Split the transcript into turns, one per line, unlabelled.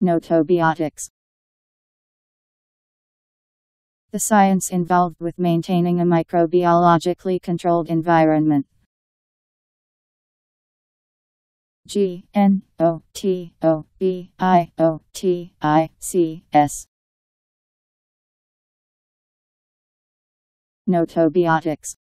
Gnotobiotics. The science involved with maintaining a microbiologically controlled environment. Gnotobiotics. Gnotobiotics.